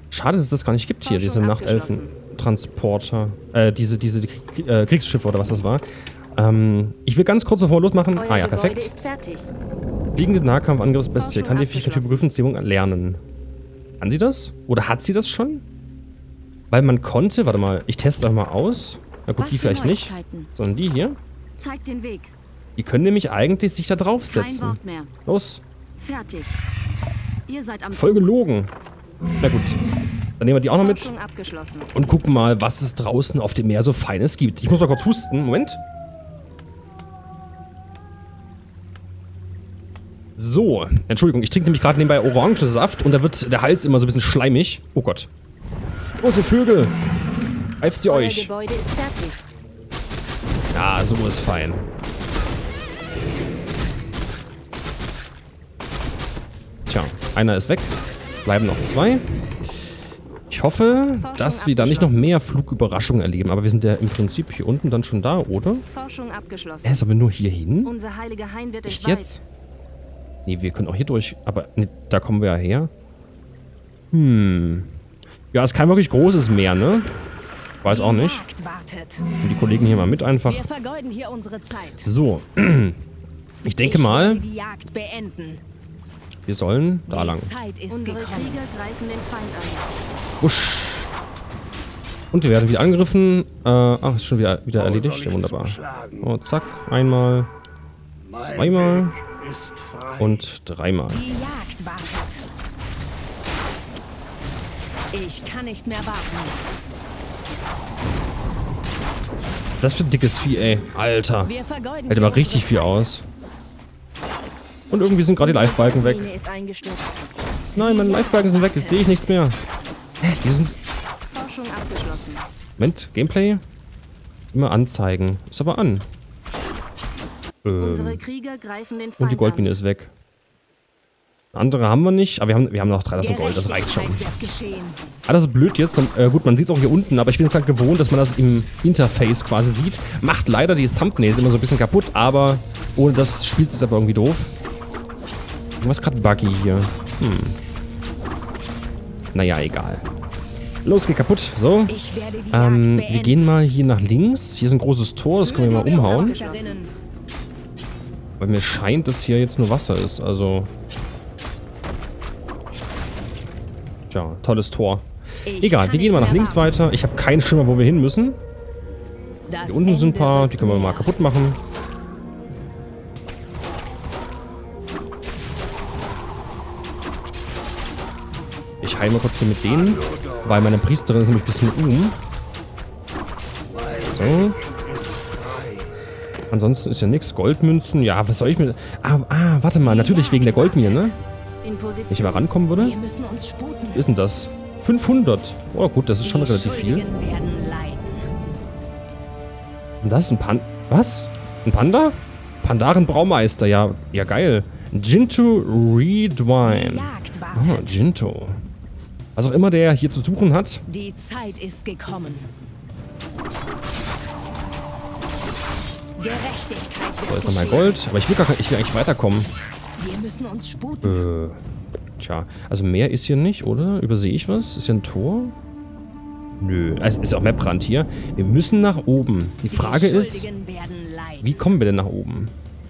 Schade, dass es das gar nicht gibt hier, diese Nachtelfen-Transporter. Diese Kriegsschiffe oder was das war. Ich will ganz kurz bevor wir losmachen. Ah ja, perfekt. Fliegende Nahkampfangriffsbestie. Kann die Fähigkeit Überprüfungsziehung erlernen. Kann sie das? Oder hat sie das schon? Weil man konnte, warte mal, ich teste das mal aus. Na gut, die vielleicht nicht, sondern die hier. Zeig den Weg. Die können nämlich eigentlich sich da draufsetzen. Kein Wort mehr. Los. Fertig. Ihr seid am Voll gelogen. Na gut. Dann nehmen wir die auch noch mit. Abgeschlossen. Und gucken mal, was es draußen auf dem Meer so Feines gibt. Ich muss mal kurz husten. Moment. So. Entschuldigung, ich trinke nämlich gerade nebenbei Orangensaft und da wird der Hals immer so ein bisschen schleimig. Oh Gott. Große Vögel. Greift sie euch. Gebäude ist fertig. Ja, so ist fein. Tja, einer ist weg. Bleiben noch 2. Ich hoffe, dass wir da nicht noch mehr Flugüberraschungen erleben. Aber wir sind ja im Prinzip hier unten dann schon da, oder? Forschung abgeschlossen. Ist aber nur hier hin? Unser heiliger Hain wird Echt jetzt? Nee, wir können auch hier durch. Aber nee, da kommen wir ja her. Ja, ist kein wirklich großes Meer, ne? Weiß auch nicht. Und die Kollegen hier mal mit einfach. Wir vergeuden hier unsere Zeit. So. Ich denke mal, die Jagd beenden. wir sollen da lang. Zeit ist unsere Krieger greifen den Feind an. Wusch. Und wir werden wieder angegriffen. Ach, ist schon wieder erledigt. Ja, wunderbar. Oh, zack. Einmal. Zweimal. Und 3-mal. Die Jagd wartet. Ich kann nicht mehr warten. Das für ein dickes Vieh, ey. Alter. Hält aber richtig viel aus. Und irgendwie sind gerade die Live-Balken weg. Nein, meine Live-Balken sind weg. Jetzt sehe ich nichts mehr. Hä? Die sind... Forschung abgeschlossen. Moment, Gameplay? Immer anzeigen. Ist aber an. Unsere Krieger greifen den Feind Und die Goldmine ist weg. Andere haben wir nicht, aber wir haben noch 3000 Gold, das reicht schon. Ah, das ist blöd jetzt. Gut, man sieht es auch hier unten, aber ich bin es halt gewohnt, dass man das im Interface quasi sieht. Macht leider die Thumbnails immer so ein bisschen kaputt, aber ohne das spielt es aber irgendwie doof. Was gerade buggy hier? Naja, egal. Los, geht kaputt. So. Wir gehen mal hier nach links. Hier ist ein großes Tor, das können wir mal umhauen. Weil mir scheint, dass hier jetzt nur Wasser ist, also... Tja, tolles Tor. Egal, wir gehen mal nach links weiter. Ich habe keinen Schimmer, wo wir hin müssen. Hier unten sind ein paar, die können wir mal kaputt machen. Ich heile mal kurz hier mit denen, weil meine Priesterin ist nämlich ein bisschen So. Ansonsten ist ja nichts. Goldmünzen. Ja, was soll ich mit... warte mal. Natürlich wegen der Goldmine, ne? Wenn ich mal rankommen würde. Was ist denn das? 500. Oh gut, das ist schon relativ viel. Und das ist ein Panda. Was? Ein Panda? Pandaren Braumeister. Ja, geil. Jinto Redwine. Oh, Jinto. Was auch immer der hier zu suchen hat. Die Zeit ist gekommen. Gerechtigkeit. So, jetzt nochmal Gold. Aber ich will eigentlich weiterkommen. Wir müssen uns sputen. Tja, also mehr ist hier nicht, oder? Übersehe ich was? Ist hier ein Tor? Nö, es ist auch Maprand hier. Wir müssen nach oben. Die Frage ist, wie kommen wir denn nach oben?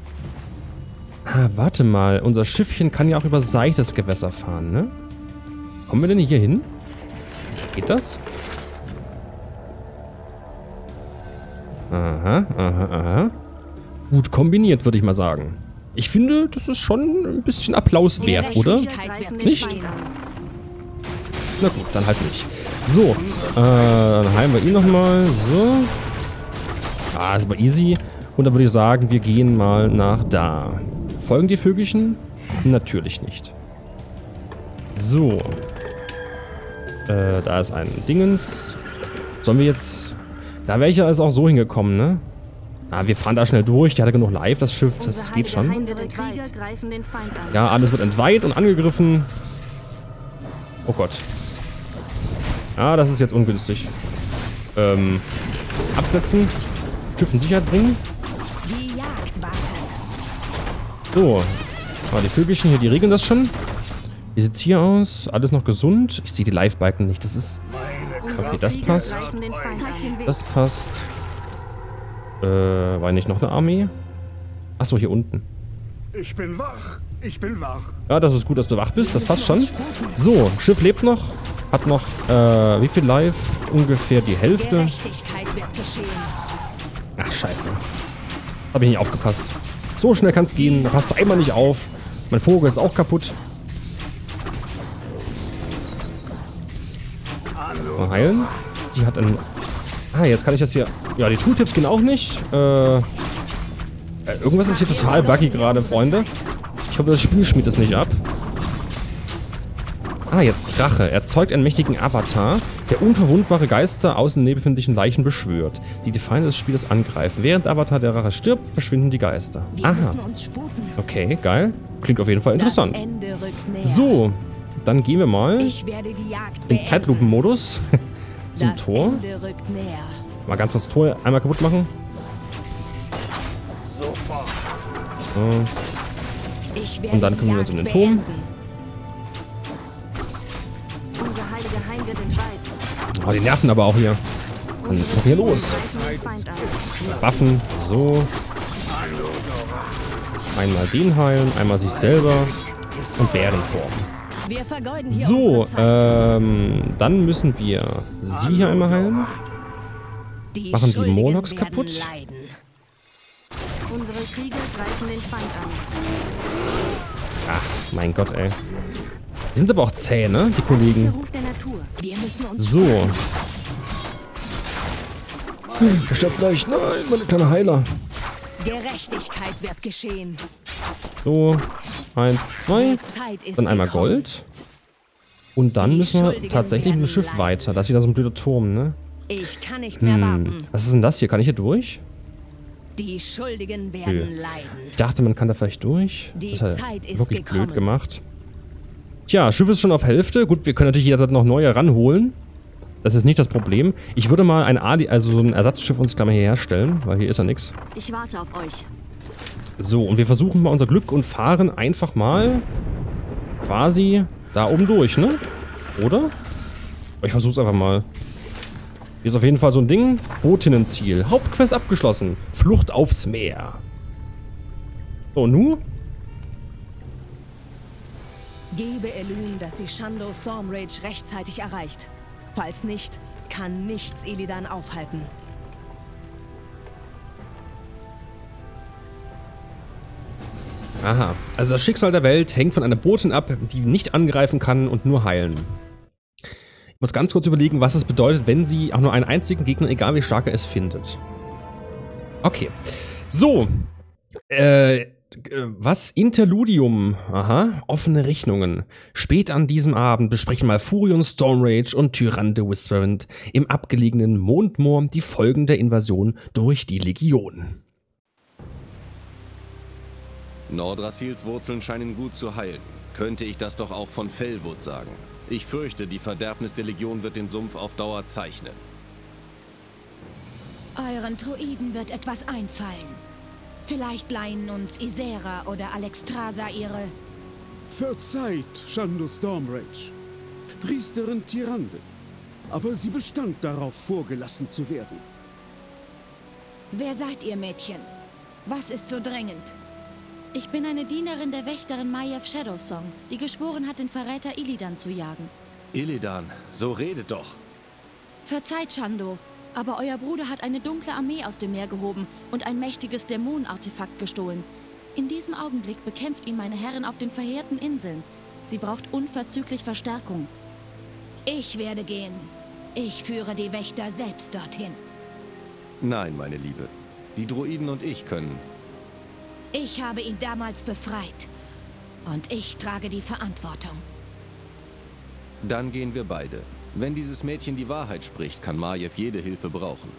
Warte mal. Unser Schiffchen kann ja auch über seichtes Gewässer fahren, ne? Kommen wir denn hier hin? Geht das? Aha. Gut kombiniert, würde ich mal sagen. Ich finde, das ist schon ein bisschen Applaus wert, oder? Nicht? Na gut, dann halt nicht. So, dann heilen wir ihn nochmal. So. Ist aber easy. Und dann würde ich sagen, wir gehen mal nach da. Folgen die Vögelchen? Natürlich nicht. So. Da ist ein Dingens. Sollen wir jetzt... Da wäre ich ja also auch so hingekommen, ne? Wir fahren da schnell durch. Die hat ja genug Live, das Schiff. Das geht schon. Ja, alles wird entweiht und angegriffen. Oh Gott. Das ist jetzt ungünstig. Absetzen. Schiff in Sicherheit bringen. So. Die Vögelchen hier, die regeln das schon. Wie sieht's hier aus? Alles noch gesund? Ich sehe die Live-Balken nicht. Das ist... Okay, das passt. Das passt. War nicht noch eine Armee? Achso, hier unten. Ich bin wach. Ich bin wach. Ja, das ist gut, dass du wach bist. Das passt schon. So, Schiff lebt noch. Hat noch, wie viel Live? Ungefähr die Hälfte. Ach, scheiße. Habe ich nicht aufgepasst. So schnell kann es gehen. Da passt einmal nicht auf. Mein Vogel ist auch kaputt. Mal heilen. Sie hat ein... Ah, jetzt kann ich das hier... Ja, die Tooltips gehen auch nicht. Irgendwas ist hier total buggy gerade, Freunde. Ich hoffe, das Spiel schmiert es nicht ab. Ah, jetzt Rache. Erzeugt einen mächtigen Avatar, der unverwundbare Geister aus den befindlichen Leichen beschwört, die Feinde des Spielers angreifen. Während Avatar der Rache stirbt, verschwinden die Geister. Aha. Okay, geil. Klingt auf jeden Fall interessant. So, dann gehen wir mal im Zeitlupenmodus zum Tor. Mal ganz kurz das Tor einmal kaputt machen. Sofort. Und dann kümmern wir uns um den Turm. Unser heiliger Hain wird entweiht. Oh, die nerven aber auch hier. Dann was hier los? Waffen, so. Einmal den heilen, einmal sich selber und Bärenform. So, dann müssen wir sie hier einmal heilen. Machen die Molochs kaputt. Unsere Krieger greifen den Feind an. Ach, mein Gott, ey. Die sind aber auch zäh, ne, die Kollegen. Der Ruf der Natur. Wir müssen uns So. Der stirbt gleich. Nein, meine kleine Heiler. Gerechtigkeit wird geschehen. So, 1, 2. Dann einmal Gold. Und dann müssen wir tatsächlich mit dem Schiff weiter. Das ist wieder so ein blöder Turm, ne? Ich kann nicht mehr warten. Was ist denn das hier? Kann ich hier durch? Die Schuldigen werden leiden. Ich dachte, man kann da vielleicht durch. Die Das Zeit ist ist wirklich gekommen. blöd gemacht. Tja, Schiff ist schon auf Hälfte. Gut, wir können natürlich jederzeit noch neue ranholen. Das ist nicht das Problem. Ich würde mal ein so ein Ersatzschiff uns gleich mal hier herstellen, weil hier ist ja nichts. Ich warte auf euch. So, und wir versuchen mal unser Glück und fahren einfach mal quasi da oben durch, ne? Oder? Ich versuch's einfach mal. Hier ist auf jeden Fall so ein Ding. Bootinnenziel. Hauptquest abgeschlossen. Flucht aufs Meer. So, nu? Gebe Elune, dass sie Shando Stormrage rechtzeitig erreicht. Falls nicht, kann nichts Illidan aufhalten. Aha. Also das Schicksal der Welt hängt von einer Botin ab, die nicht angreifen kann und nur heilen. Ich muss ganz kurz überlegen, was es bedeutet, wenn sie auch nur einen einzigen Gegner, egal wie stark er ist, findet. Okay. So. Was? Interludium. Aha. Offene Rechnungen. Spät an diesem Abend besprechen Malfurion, Stormrage und Tyrande Whisperwind im abgelegenen Mondmoor die Folgen der Invasion durch die Legion. Nordrasils Wurzeln scheinen gut zu heilen. Könnte ich das doch auch von Felwood sagen. Ich fürchte, die Verderbnis der Legion wird den Sumpf auf Dauer zeichnen. Euren Druiden wird etwas einfallen. Vielleicht leihen uns Isera oder Alexstrasza ihre... Verzeiht, Shando Stormrage. Priesterin Tyrande. Aber sie bestand darauf, vorgelassen zu werden. Wer seid ihr, Mädchen? Was ist so dringend? Ich bin eine Dienerin der Wächterin Maiev Shadowsong, die geschworen hat, den Verräter Illidan zu jagen. Illidan, so redet doch. Verzeiht, Shando, aber euer Bruder hat eine dunkle Armee aus dem Meer gehoben und ein mächtiges Dämonenartefakt gestohlen. In diesem Augenblick bekämpft ihn meine Herrin auf den verheerten Inseln. Sie braucht unverzüglich Verstärkung. Ich werde gehen. Ich führe die Wächter selbst dorthin. Nein, meine Liebe. Die Druiden und ich können. Ich habe ihn damals befreit. Und ich trage die Verantwortung. Dann gehen wir beide. Wenn dieses Mädchen die Wahrheit spricht, kann Maiev jede Hilfe brauchen.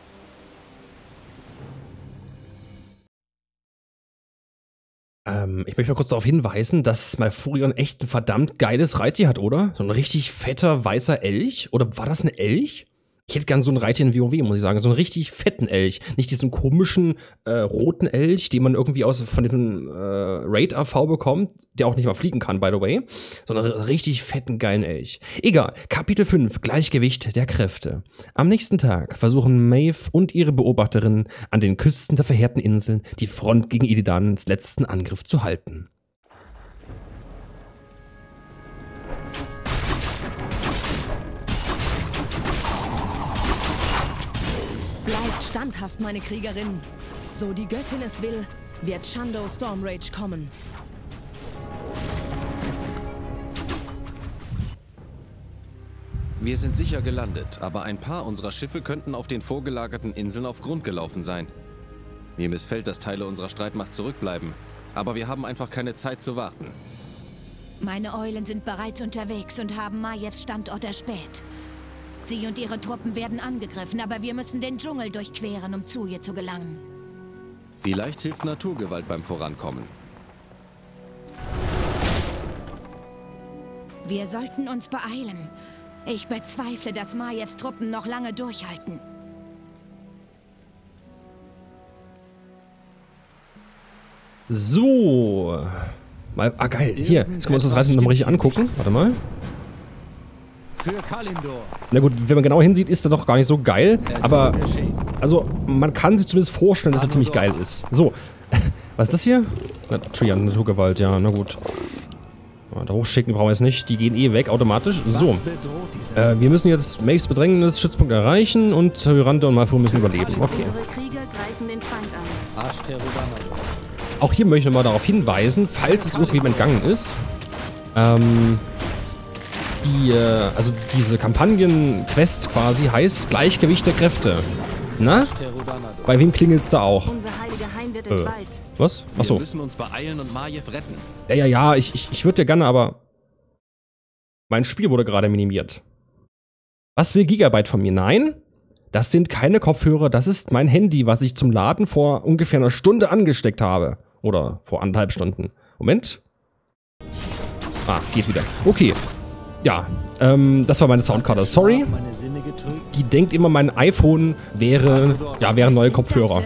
Ich möchte mal kurz darauf hinweisen, dass Malfurion echt ein verdammt geiles Reittier hat, oder? So ein richtig fetter, weißer Elch? Oder war das ein Elch? Ich hätte gern so einen Reiter in WoW, muss ich sagen. So einen richtig fetten Elch. Nicht diesen komischen roten Elch, den man irgendwie von dem Raid AV bekommt, der auch nicht mal fliegen kann, by the way. Sondern einen richtig fetten, geilen Elch. Egal. Kapitel 5. Gleichgewicht der Kräfte. Am nächsten Tag versuchen Maeve und ihre Beobachterinnen an den Küsten der verheerten Inseln die Front gegen Illidans letzten Angriff zu halten. Bleibt standhaft, meine Kriegerin. So die Göttin es will, wird Shan'do Stormrage kommen. Wir sind sicher gelandet, aber ein paar unserer Schiffe könnten auf den vorgelagerten Inseln auf Grund gelaufen sein. Mir missfällt, dass Teile unserer Streitmacht zurückbleiben, aber wir haben einfach keine Zeit zu warten. Meine Eulen sind bereits unterwegs und haben Maevs Standort erspäht. Sie und ihre Truppen werden angegriffen, aber wir müssen den Dschungel durchqueren, um zu ihr zu gelangen. Vielleicht hilft Naturgewalt beim Vorankommen. Wir sollten uns beeilen. Ich bezweifle, dass Maevs Truppen noch lange durchhalten. So. Mal, geil. Hier, jetzt können wir uns das Reiten nochmal richtig angucken. Warte mal. Für Kalindor. Na gut, wenn man genau hinsieht, ist er doch gar nicht so geil. Aber, also, man kann sich zumindest vorstellen, dass er ziemlich geil ist. So. Was ist das hier? Naturgewalt, ja, na gut. Da hochschicken brauchen wir jetzt nicht. Die gehen eh weg, automatisch. So. Wir müssen jetzt Maves bedrängendes Stützpunkt erreichen und Tyrande und Malfur müssen überleben. Okay. Unsere Krieger greifen den Feind an. Auch hier möchte ich nochmal darauf hinweisen, falls es irgendwem entgangen ist. Also diese Kampagnen-Quest quasi heißt Gleichgewicht der Kräfte. Na? Bei wem klingelt's da auch? Unser heiliger Hain wird entweiht. Was? Achso. Wir müssen uns beeilen und Maiev retten. Ja, ich würde ja gerne, aber mein Spiel wurde gerade minimiert. Was will Gigabyte von mir? Nein, das sind keine Kopfhörer, das ist mein Handy, was ich zum Laden vor ungefähr einer Stunde angesteckt habe. Oder vor 1,5 Stunden. Moment. Geht wieder. Okay. Ja, das war meine Soundkarte. Sorry. Die denkt immer, mein iPhone wären neue Kopfhörer.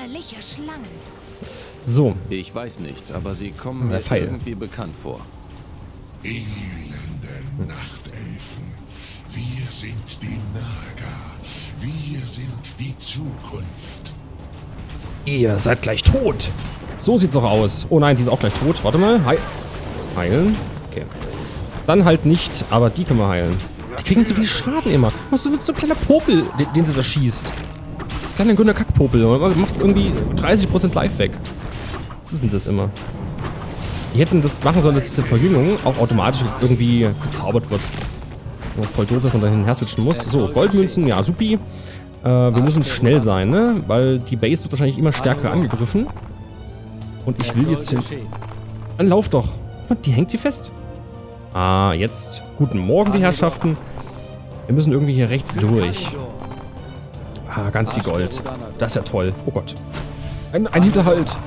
So. Ich weiß nicht, aber sie kommen mir irgendwie bekannt vor. Elende Nachtelfen. Wir sind die Naga. Wir sind die Zukunft. Ihr seid gleich tot. So sieht's auch aus. Oh nein, die ist auch gleich tot. Warte mal. Heilen. Okay. Dann halt nicht, aber die können wir heilen. Die kriegen zu viel Schaden immer. Was ist so ein kleiner Popel, den sie da schießt? Kleiner grüner Kackpopel. Macht irgendwie 30% Life weg. Was ist denn das immer? Die hätten das machen sollen, dass diese Verjüngung auch automatisch irgendwie gezaubert wird. Voll doof, dass man da hin und her switchen muss. So, Goldmünzen, ja, supi. Wir müssen schnell sein, ne? Weil die Base wird wahrscheinlich immer stärker angegriffen. Und ich will jetzt hin... Dann lauf doch. Die hängt hier fest. Jetzt. Guten Morgen, die Herrschaften. Wir müssen irgendwie hier rechts durch. Ganz viel Gold. Das ist ja toll. Oh Gott. Ein Hinterhalt.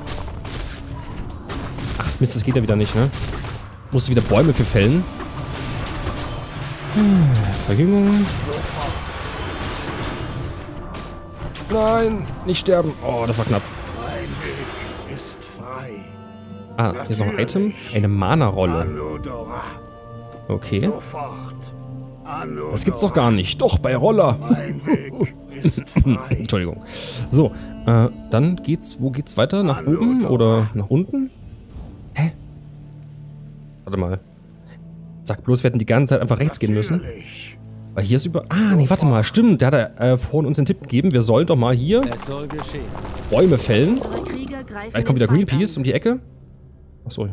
Ach Mist, das geht ja wieder nicht, ne? Musst du wieder Bäume für fällen. Verjüngung. Nein, nicht sterben. Oh, das war knapp. Mein Weg ist frei. Hier ist noch ein Item. Eine Mana-Rolle. Okay. Sofort. Das gibt's doch gar nicht. Doch, bei Roller. Mein Weg ist frei. Entschuldigung. So, dann geht's, wo geht's weiter? Nach oben oder nach unten? Hä? Warte mal. Sag bloß, wir hätten die ganze Zeit einfach rechts gehen müssen. Weil hier ist über... nee, warte mal. Stimmt, der hat vorhin uns den Tipp gegeben, wir sollen doch mal hier Bäume fällen. Vielleicht kommt wieder Greenpeace um die Ecke. Achso.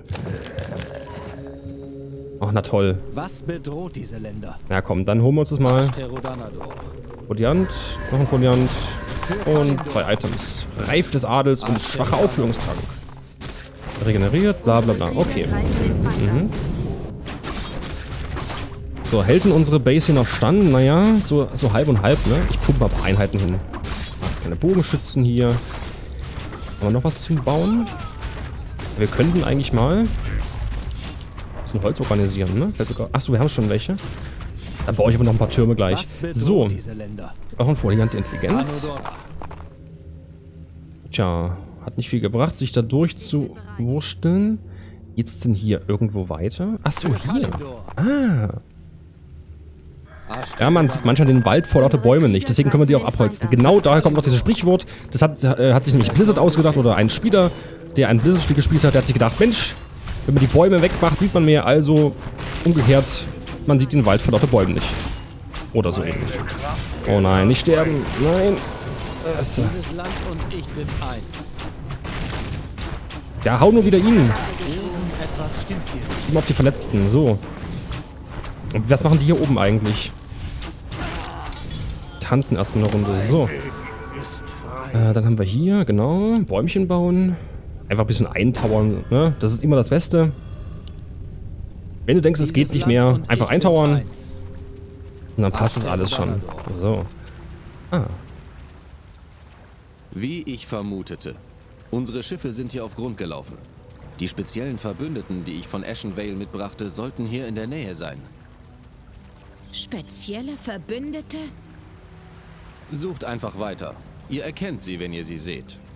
Ach, na toll. Was bedroht diese Länder? Ja, komm, dann holen wir uns das mal. Foliant, noch ein Foliant und 2 Items. Reif des Adels und schwacher Aufführungstrank. Regeneriert, bla bla bla. Okay. So, hält denn unsere Base hier noch stand? Naja, so halb und halb, ne? Ich pumpe mal ein paar Einheiten hin. Keine Bogenschützen hier. Haben wir noch was zum Bauen? Wir könnten eigentlich mal ein bisschen Holz organisieren, ne? Achso, wir haben schon welche. Dann baue ich aber noch ein paar Türme gleich. Was bedroht So. diese Länder? Auch ein vorliegende Intelligenz. Anodora. Tja, hat nicht viel gebracht, sich da durchzuwursteln. Geht's denn hier irgendwo weiter? Achso, hier. Ah. Ja, man sieht manchmal den Wald vor lauter Bäumen nicht, deswegen können wir die auch abholzen. Genau daher kommt noch dieses Sprichwort. Das hat sich nämlich Blizzard ausgedacht, oder ein Spieler, der ein Blizzard-Spiel gespielt hat, der hat sich gedacht, Mensch, wenn man die Bäume wegmacht, sieht man mehr, also umgekehrt, man sieht den Wald vor lauter Bäumen nicht. Oder so ähnlich. Oh nein, nicht sterben. Nein. Dieses Land und ich sind eins. Ja, hau nur wieder ihn. Irgendetwas stimmt hier nicht. Immer auf die Verletzten, so. Und was machen die hier oben eigentlich? Tanzen erstmal eine Runde, so. Ist frei. Dann haben wir hier, genau, Bäumchen bauen. Einfach ein bisschen eintauern, ne? Das ist immer das Beste. Wenn du denkst, es geht nicht mehr, einfach eintauern. Und dann passt das alles schon. So. Ah. Wie ich vermutete. Unsere Schiffe sind hier auf Grund gelaufen. Die speziellen Verbündeten, die ich von Ashen Vale mitbrachte, sollten hier in der Nähe sein. Spezielle Verbündete? Sucht einfach weiter. Ihr erkennt sie, wenn ihr sie seht.